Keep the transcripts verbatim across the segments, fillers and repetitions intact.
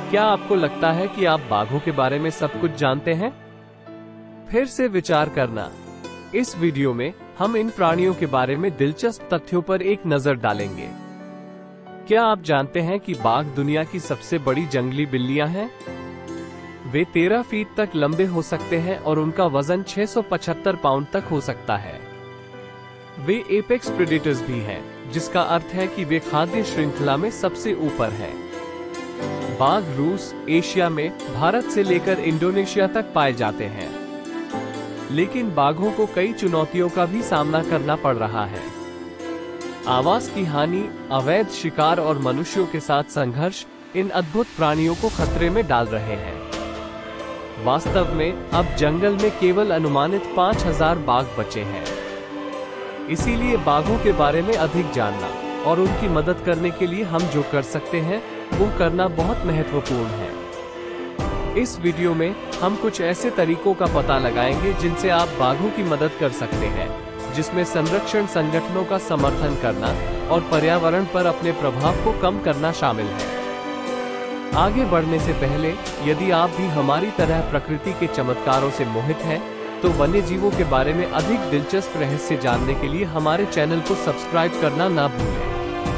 क्या आपको लगता है कि आप बाघों के बारे में सब कुछ जानते हैं? फिर से विचार करना। इस वीडियो में हम इन प्राणियों के बारे में दिलचस्प तथ्यों पर एक नजर डालेंगे। क्या आप जानते हैं कि बाघ दुनिया की सबसे बड़ी जंगली बिल्लियां हैं? वे तेरह फीट तक लंबे हो सकते हैं और उनका वजन छह सौ पचहत्तर पाउंड तक हो सकता है। वे एपेक्स प्रेडेटर्स भी हैं, जिसका अर्थ है कि वे खाद्य श्रृंखला में सबसे ऊपर हैं। बाघ रूस, एशिया में भारत से लेकर इंडोनेशिया तक पाए जाते हैं, लेकिन बाघों को कई चुनौतियों का भी सामना करना पड़ रहा है। आवास की हानि, अवैध शिकार और मनुष्यों के साथ संघर्ष इन अद्भुत प्राणियों को खतरे में डाल रहे हैं। वास्तव में अब जंगल में केवल अनुमानित पाँच हज़ार बाघ बचे हैं। इसीलिए बाघों के बारे में अधिक जानना और उनकी मदद करने के लिए हम जो कर सकते हैं वो करना बहुत महत्वपूर्ण है। इस वीडियो में हम कुछ ऐसे तरीकों का पता लगाएंगे जिनसे आप बाघों की मदद कर सकते हैं, जिसमें संरक्षण संगठनों का समर्थन करना और पर्यावरण पर अपने प्रभाव को कम करना शामिल है। आगे बढ़ने से पहले, यदि आप भी हमारी तरह प्रकृति के चमत्कारों से मोहित हैं, तो वन्य जीवों के बारे में अधिक दिलचस्प रहस्य जानने के लिए हमारे चैनल को सब्सक्राइब करना ना भूलें।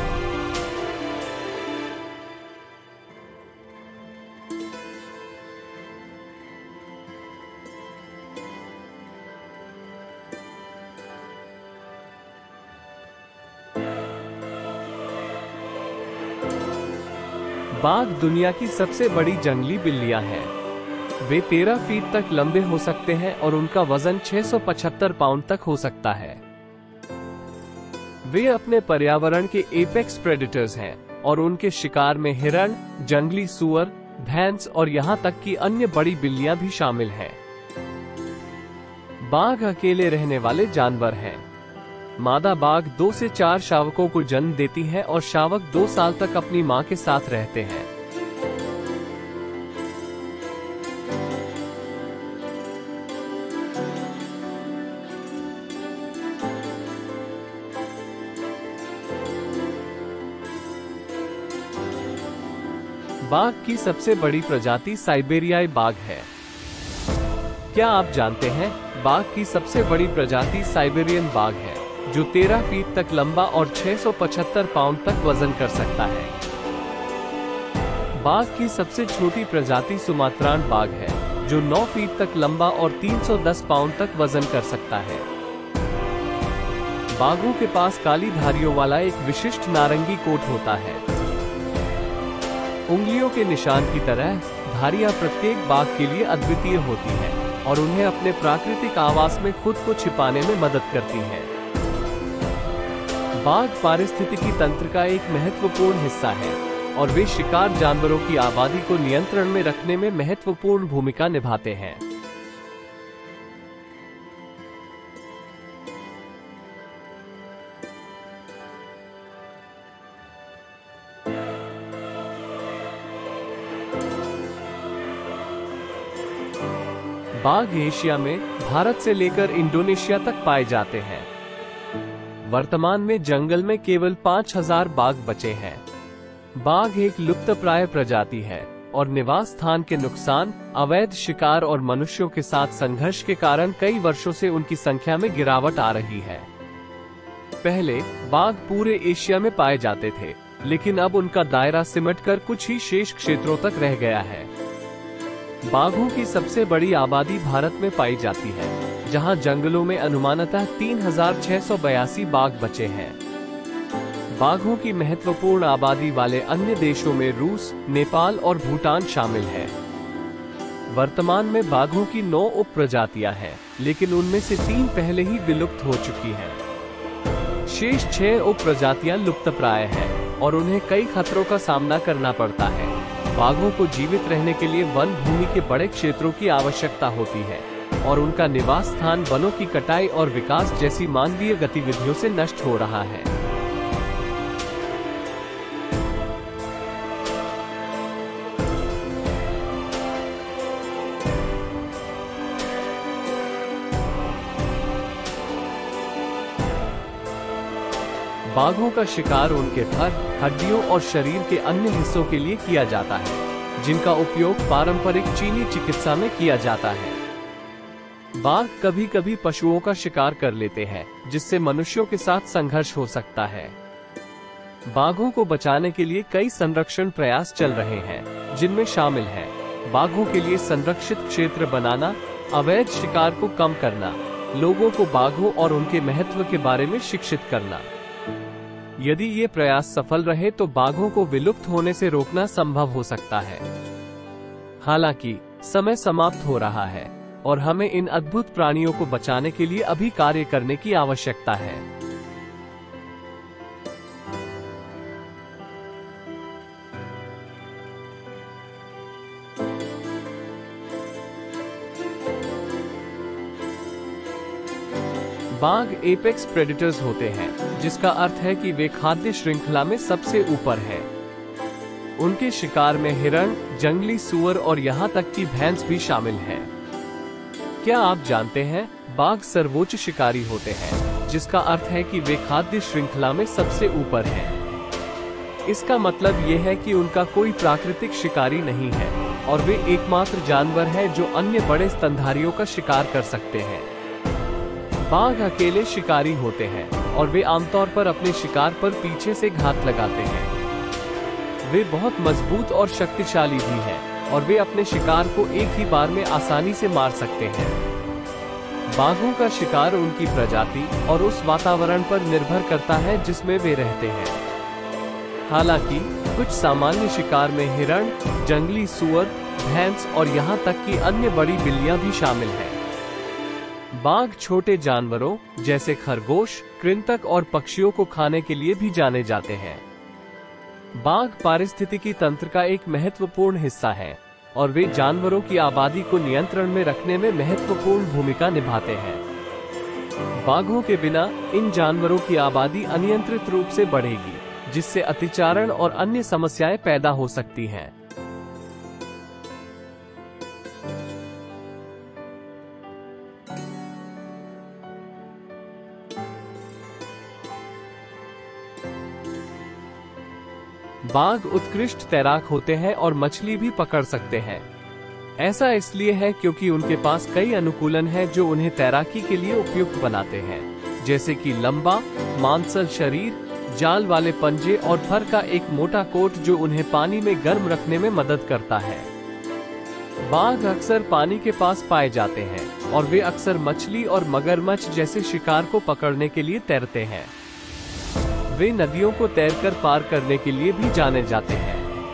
बाघ दुनिया की सबसे बड़ी जंगली बिल्लियां हैं। वे तेरह फीट तक लंबे हो सकते हैं और उनका वजन छह सौ पचहत्तर पाउंड तक हो सकता है। वे अपने पर्यावरण के एपेक्स प्रेडेटर्स हैं और उनके शिकार में हिरण, जंगली सूअर, भैंस और यहां तक कि अन्य बड़ी बिल्लियां भी शामिल हैं। बाघ अकेले रहने वाले जानवर हैं। मादा बाघ दो से चार शावकों को जन्म देती है और शावक दो साल तक अपनी मां के साथ रहते हैं। बाघ की सबसे बड़ी प्रजाति साइबेरियाई बाघ है। क्या आप जानते हैं, बाघ की सबसे बड़ी प्रजाति साइबेरियन बाघ है, जो तेरह फीट तक लंबा और छह सौ पचहत्तर पाउंड तक वजन कर सकता है। बाघ की सबसे छोटी प्रजाति सुमात्रान बाघ है, जो नौ फीट तक लंबा और तीन सौ दस पाउंड तक वजन कर सकता है। बाघों के पास काली धारियों वाला एक विशिष्ट नारंगी कोट होता है। उंगलियों के निशान की तरह धारियां प्रत्येक बाघ के लिए अद्वितीय होती हैं और उन्हें अपने प्राकृतिक आवास में खुद को छिपाने में मदद करती हैं। बाघ पारिस्थितिकी तंत्र का एक महत्वपूर्ण हिस्सा है और वे शिकार जानवरों की आबादी को नियंत्रण में रखने में महत्वपूर्ण भूमिका निभाते हैं। बाघ एशिया में भारत से लेकर इंडोनेशिया तक पाए जाते हैं। वर्तमान में जंगल में केवल पाँच हज़ार बाघ बचे हैं। बाघ एक लुप्तप्राय प्रजाति है और निवास स्थान के नुकसान, अवैध शिकार और मनुष्यों के साथ संघर्ष के कारण कई वर्षों से उनकी संख्या में गिरावट आ रही है। पहले बाघ पूरे एशिया में पाए जाते थे, लेकिन अब उनका दायरा सिमटकर कुछ ही शेष क्षेत्रों तक रह गया है। बाघों की सबसे बड़ी आबादी भारत में पाई जाती है, जहां जंगलों में अनुमानतः तीन हज़ार छह सौ बयासी बाघ बचे हैं। बाघों की महत्वपूर्ण आबादी वाले अन्य देशों में रूस, नेपाल और भूटान शामिल है। वर्तमान में बाघों की नौ उप प्रजातियां हैं, लेकिन उनमें से तीन पहले ही विलुप्त हो चुकी हैं। शेष छह उप प्रजातियां लुप्तप्राय हैं और उन्हें कई खतरों का सामना करना पड़ता है। बाघों को जीवित रहने के लिए वन भूमि के बड़े क्षेत्रों की आवश्यकता होती है और उनका निवास स्थान वनों की कटाई और विकास जैसी मानवीय गतिविधियों से नष्ट हो रहा है। बाघों का शिकार उनके फर, हड्डियों और शरीर के अन्य हिस्सों के लिए किया जाता है। जिनका उपयोग पारंपरिक चीनी चिकित्सा में किया जाता है। बाघ कभी कभी पशुओं का शिकार कर लेते हैं, जिससे मनुष्यों के साथ संघर्ष हो सकता है। बाघों को बचाने के लिए कई संरक्षण प्रयास चल रहे हैं, जिनमें शामिल है बाघों के लिए संरक्षित क्षेत्र बनाना, अवैध शिकार को कम करना, लोगों को बाघों और उनके महत्व के बारे में शिक्षित करना। यदि ये प्रयास सफल रहे तो बाघों को विलुप्त होने से रोकना संभव हो सकता है। हालांकि समय समाप्त हो रहा है और हमें इन अद्भुत प्राणियों को बचाने के लिए अभी कार्य करने की आवश्यकता है। बाघ एपेक्स प्रेडेटर्स होते हैं, जिसका अर्थ है कि वे खाद्य श्रृंखला में सबसे ऊपर है। उनके शिकार में हिरण, जंगली सूअर और यहाँ तक कि भैंस भी शामिल है। क्या आप जानते हैं, बाघ सर्वोच्च शिकारी होते हैं, जिसका अर्थ है कि वे खाद्य श्रृंखला में सबसे ऊपर हैं। इसका मतलब ये है कि उनका कोई प्राकृतिक शिकारी नहीं है और वे एकमात्र जानवर हैं जो अन्य बड़े स्तनधारियों का शिकार कर सकते हैं। बाघ अकेले शिकारी होते हैं और वे आमतौर पर अपने शिकार पर पीछे से घात लगाते हैं। वे बहुत मजबूत और शक्तिशाली भी हैं और वे अपने शिकार को एक ही बार में आसानी से मार सकते हैं। बाघों का शिकार उनकी प्रजाति और उस वातावरण पर निर्भर करता है जिसमें वे रहते हैं। हालांकि कुछ सामान्य शिकार में हिरण, जंगली सूअर, भैंस और यहाँ तक कि अन्य बड़ी बिल्लियां भी शामिल हैं। बाघ छोटे जानवरों जैसे खरगोश, कृंतक और पक्षियों को खाने के लिए भी जाने जाते हैं। बाघ पारिस्थितिकी तंत्र का एक महत्वपूर्ण हिस्सा है और वे जानवरों की आबादी को नियंत्रण में रखने में महत्वपूर्ण भूमिका निभाते हैं। बाघों के बिना इन जानवरों की आबादी अनियंत्रित रूप से बढ़ेगी, जिससे अतिचारण और अन्य समस्याएं पैदा हो सकती हैं। बाघ उत्कृष्ट तैराक होते हैं और मछली भी पकड़ सकते हैं। ऐसा इसलिए है क्योंकि उनके पास कई अनुकूलन हैं जो उन्हें तैराकी के लिए उपयुक्त बनाते हैं, जैसे कि लंबा, मांसल शरीर, जाल वाले पंजे और फर का एक मोटा कोट जो उन्हें पानी में गर्म रखने में मदद करता है। बाघ अक्सर पानी के पास पाए जाते हैं और वे अक्सर मछली और मगरमच्छ जैसे शिकार को पकड़ने के लिए तैरते हैं। वे नदियों को तैरकर पार करने के लिए भी जाने जाते हैं।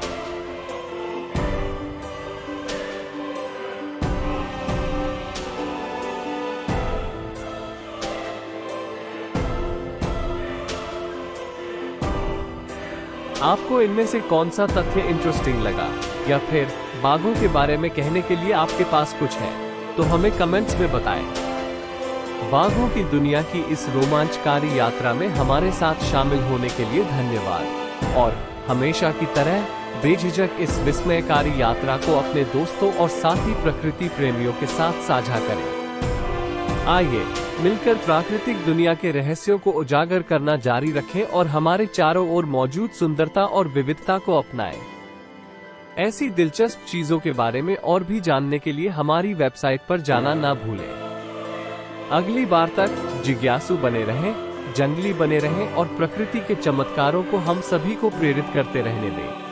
आपको इनमें से कौन सा तथ्य इंटरेस्टिंग लगा, या फिर बाघों के बारे में कहने के लिए आपके पास कुछ है, तो हमें कमेंट्स में बताएं। बाघों की दुनिया की इस रोमांचकारी यात्रा में हमारे साथ शामिल होने के लिए धन्यवाद और हमेशा की तरह बेझिझक इस विस्मयकारी यात्रा को अपने दोस्तों और साथी प्रकृति प्रेमियों के साथ साझा करें। आइए मिलकर प्राकृतिक दुनिया के रहस्यों को उजागर करना जारी रखें और हमारे चारों ओर मौजूद सुंदरता और विविधता को अपनाएं। ऐसी दिलचस्प चीजों के बारे में और भी जानने के लिए हमारी वेबसाइट पर जाना ना भूलें। अगली बार तक जिज्ञासु बने रहें, जंगली बने रहें और प्रकृति के चमत्कारों को हम सभी को प्रेरित करते रहने दें।